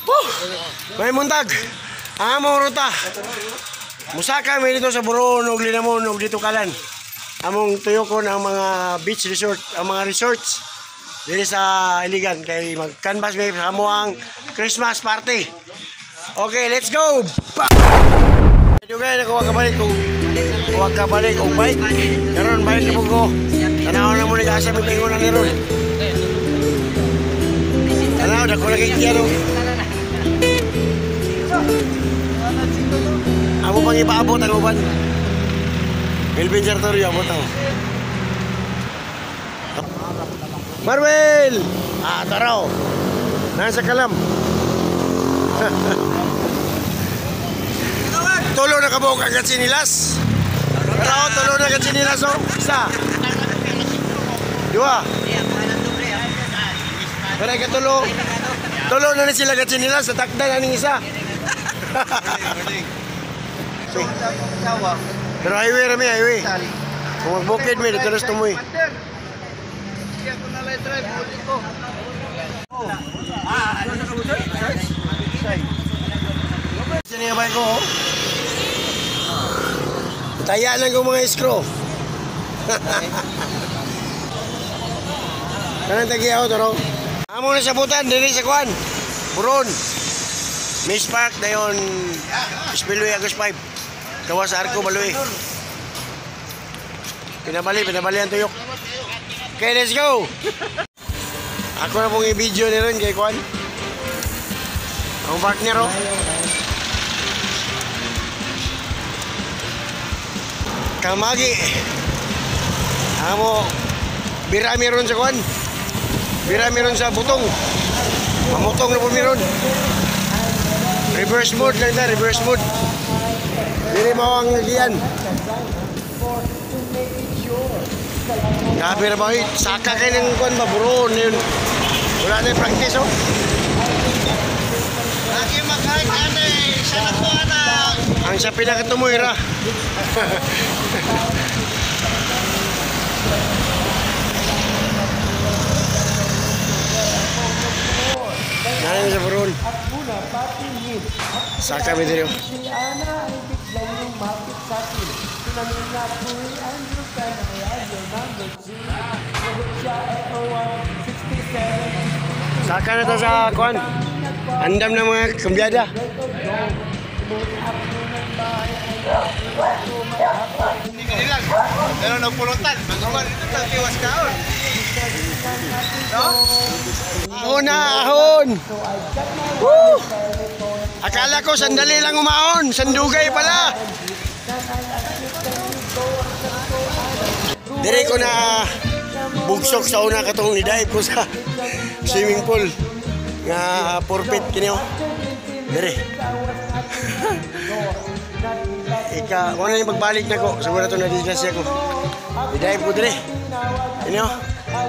May muntag. Among ruta. Musaka may dito sa Buron ug Linamon ug dito kalan. Among tuyokon ang mga beach resort, ang mga resorts diri sa Iligan kay mag-canvas may sa ang Christmas party. Okay, let's go. Dugay na ko kabalik og bike. Karon balik na ko. Tanaw na mo ni asa mi tingon ni ron. Tanaw da ko lagi kiyo. Amo pang ipaabot ang uban. Melvin Sartorio abot ako. Marwell! Taraw. Nasa kalam. Tulo na kabog agad sinilas. Taraw, tulo na agad sinilas o. Isa. Dua. Para ka tulo. Tulo na sila agad sinilas. Natakda na ning isa. Pero highway rami, highway. Kung magbukid mo, dito na tumoy. Siniyabay ko, oh. Taya lang ko mga iskro. Kanang tagi ako, taro. Amo na sabutan, dili sa kuan. Buron. Miss Park, dayon Spillway Agos 5. Kawas sa Arco, Baluy. Pinabali ang tuyok. Okay, let's go! Ako na pong i-video ni rin kay Kwan. Ang partner, oh. Kamagi. Amo, birami ron sa Kwan. Birami ron sa butong. Mamutong na po meron. Reverse mode lang na, reverse mode. Dili mo ang nagiyan. Grabe na ba, saka kayo ng kuwan ba, Buron yun. Wala na yung practice, oh. Lagi makain ka siya na po, anak. Ang siya pinakatumoy, ra. Nanin sa Buron. Saka may dito. Saka na ito sa kuwan. Andam ng mga kambyada. Hindi lang. Pero nagpulutan. Magawa dito sa tiwas kaon. No? Ahon na, ahon! Woo! Akala ko sandali lang umahon. Sandugay pala. Dire ko na bugsok sa una katong ni-dive ko sa swimming pool nga forfeit kini oh. Dire. Wala yung pagbalik na ko. Siguro ito na-disgrasya ko. Ni-dive ko dire. Kini oh.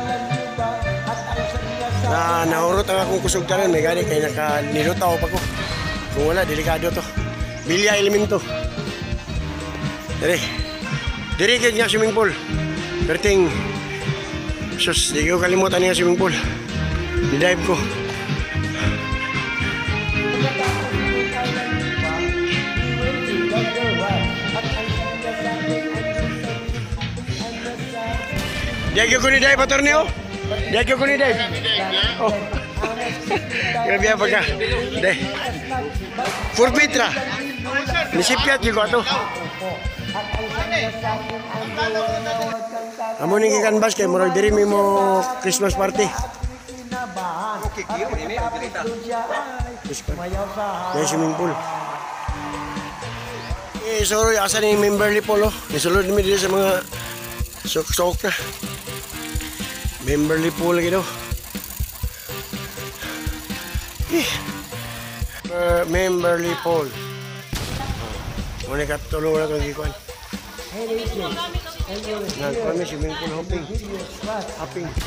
Nahurot ang akong kusugtanan. May gani kaya nilutaw pa ko. Kung wala, delikado to. Bilya elemento. Dire. Dire kayo nga swimming pool. Perting sus, di ko kalimutan nga swimming pool. Di-dive ko. Diagyo ko ni-dive pa torneo? Diagyo ko ni-dive? Oh. Grabe yan pagka. Deh. Forfeit ra. Nisipyat yung ko ito. Amo ning ikanbas kay murag diri mo Christmas party. Okay, kiro ini cerita. May swimming pool. Sorry, asa ni Memberly Pool oh. Nisulod mi diri sa mga sok-sok na. Memberly Pool lagi daw. Memberly Pool. Muna katulong na itong gikuan. Nagkuhan may swimming pool hopping. Hopping. 9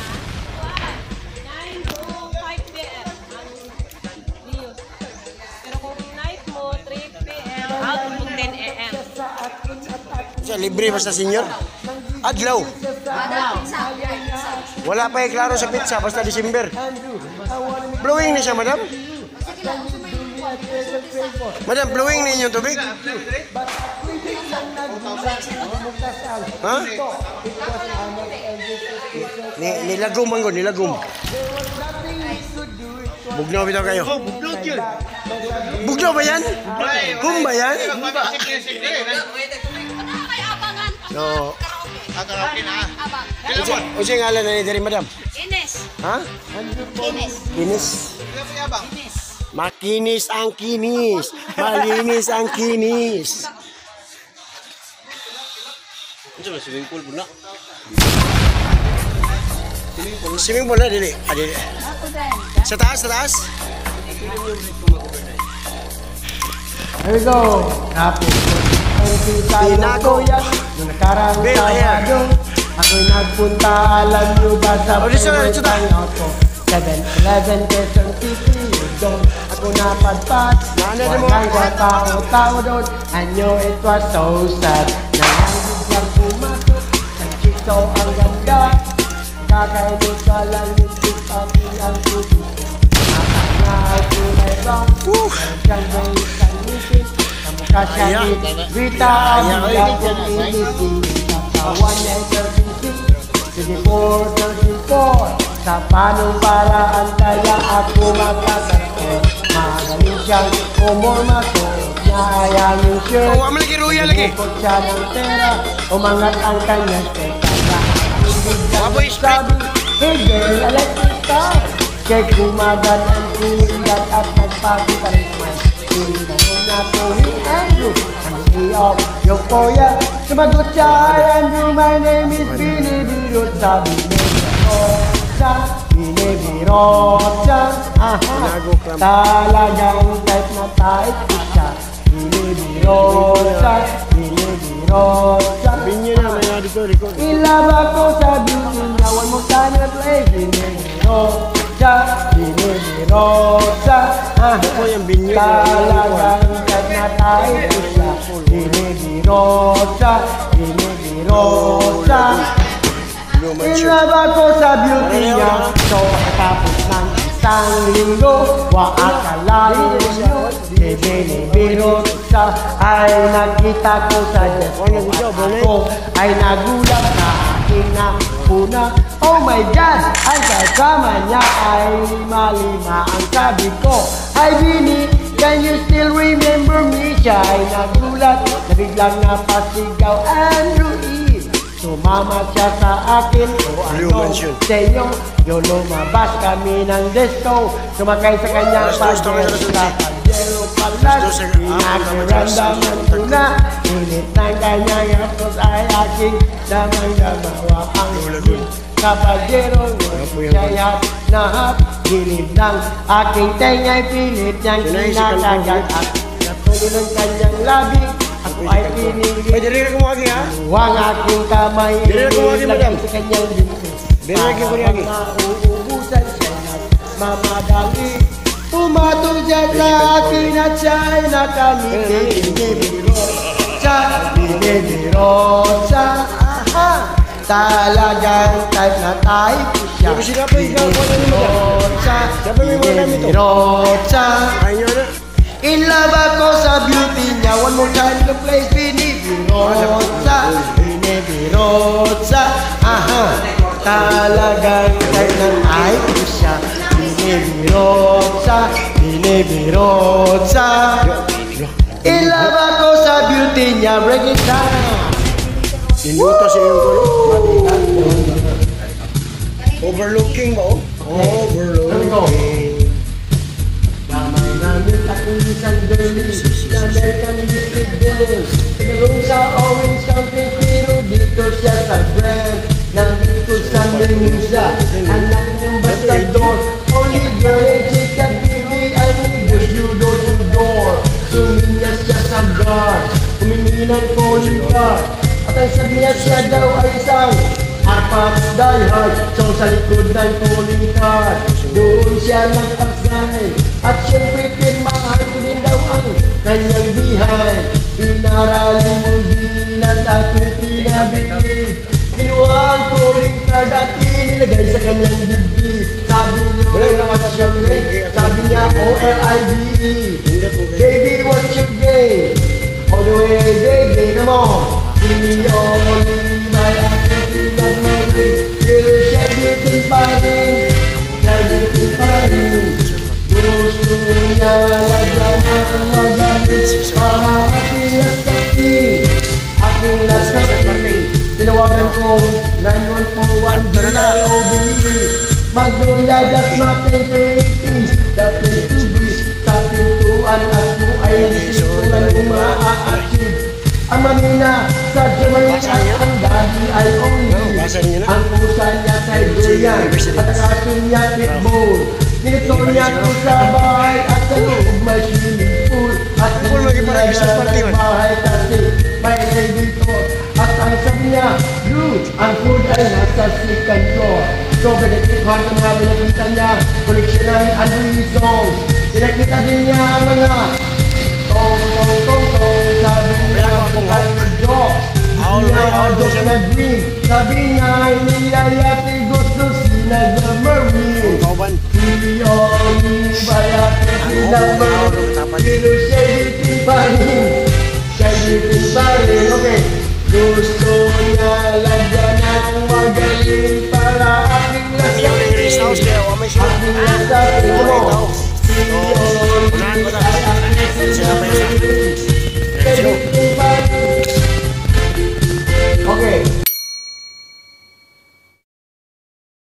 to 5 p.m. Pero kung night mo, 3 p.m. out to 10 a.m. Sa libre basta senior? Adlaw. Wala pa klaro sa pizza basta December. Blowing na siya, madam? Madam, flowing ninyo tubig? Ha? Nilagom man ko, nilagom. Bugnaw bitaw kayo. Bugnaw ba yan? Kung ba yan? No. Unsa yung ngalan na ni diri, madam? Ines. Ha? Ines. Kinis. Makinis ang kinis. Malinis ang kinis. Unsa ba swimming pool buna? Swimming pool na dili. Dili. Sa taas, sa taas. Here we go. Happy birthday Tinago. Noong nakarang Bill, ayan. Sabado, ako'y nagpunta, alam nyo ba sa Dito favorite ta. hangout ko? 7-Eleven, Quezon City, doon ako napadpad. Nana mo. Walang tao doon, I knew it was so sad. Nalangit lang pumasok, ang chito ang ganda. Kakainin ka lang yung pati ang tubig. Nakakahal ko may wrong, siyang may isang meeting. Kamukha siya ni Rita, bigla kong inising. Katawan niya ay 34, 34. Sa panong paraan kaya ako magkakaroon. Magaling siyang umormaso, niya ay aming shirt. Oh, amal lagi royal lagi. Pinukot siya ng pera, umangat ang kanyang teka. Waboy split. Hey girl, I like this star. Kaya kumagat ang kulindat at nagpakita rin naman. Tinanong na po ni Andrew, ang of Yokoya. Sumagot siya, hi Andrew, my name is Binibirot. Sabi niya, Binibirot. Aha, talagang type na type ko siya. Binibirot. Binibirot. Binyo na may dito record. Ilaba ko sa beauty niya, one more time na play. Binibirotsa, binibirotsa. Ako yung binyo. Talagang kahit na tayo ko siya. Binibirotsa, binibirotsa. Ilaba ko sa beauty niya. So katapos ng isang linggo, waakalain niyo. Binibirotsa ay nakita ko sa Diyos. Ako ay nagulat na aking napuna. Oh my God! Ang kasama niya ay lima-lima. Ang sabi ko, hi Bini, can you still remember me? Siya ay nagulat na biglang napasigaw. Andrew Eve, sumama siya sa akin. O ano sa inyo, yung lumabas kami ng disco. Sumakay sa kanyang pag-disco. Pero palas, pinag-ramdaman ko na. Init ng kanyang hapos ay aking damang-damawa ang kapagero. Kaya nahap, gilid ng aking tengay pilit niyang kinakagat. At natuloy ng kanyang labi, ako ay pinili. Pwede rin ako mawagi ha? Huwag aking kamay, Dire ko mawagi madam. sa kanyang binti. Dire ko mawagi. Uubusan siya na mamadali. Pumatong siya sa akin at siya'y nakamiti. Binibirotsa, binibirotsa. Aha! Talagang type na type ko siya. Binibirotsa, binibirotsa. Ayaw na. In love ako sa beauty niya. One more time to play. Binibirotsa, binibirotsa. Aha! Talagang type na type ko siya. Binibirotsa, binibirotsa. In love ako sa beauty niya. Break it down. Inuto sa iyong tulo. Overlooking ba oh? Overlooking. Damay namin akong isang girlie na American Music Girl. Tinulong sa Orange County pero dito siya sa Brand. Nandito sa Memusa, anak niyang bastador. Only girl and chica TV, I need the you door to door. Suminyas siya sa guard, humingi ng calling card. At ang sabi niya siya daw ay isang apat diehard. So sa likod ng calling card, doon siya nag-apply. At syempre pinmahal ko din daw ang kanyang bihay. Pinarali mo din at ako'y pinabili. Kinuha ang calling card at inilagay sa kanyang dibdib. Sabi niyo, sabi niya O-L-I-V-E. Baby, what's your game? All the way, baby, come on. Give me only my attitude of my way. You're everything fighting, everything fighting. Gusto niya lagyan ng magalit para aking nasabi, aking nasabi. Tinawagan ko 9141 General OBE. Magnolia, that's my favorite thing. The place to be, sa pintuan at kung ay sisulan kung maa-achieve. Ang mamina sa Jamaica, ang daddy ay only. Ang pusa niya kay Brian, at ang aso niya pitbull. Nito niya ko sa bahay at sa loob may swimming pool. At hindi niya sa bahay kasi may dito. At ang sabi niya, dude, ang food ay nasa second floor. So, pinagkikuhan ng mga pinakita niya, koleksyonan ang Louis songs. Pinakita din niya ang mga tong, sabi niya, kung joke. Hindi niya ang joke na dream. Sabi niya, niyayati gusto sila the marine. Hindi yung bayati sila marine. Pero siya bitin pa rin. Siya bitin pa rin, okay. Gusto niya lagyan ng magaling para aking nasabi. Aking nasabi mo.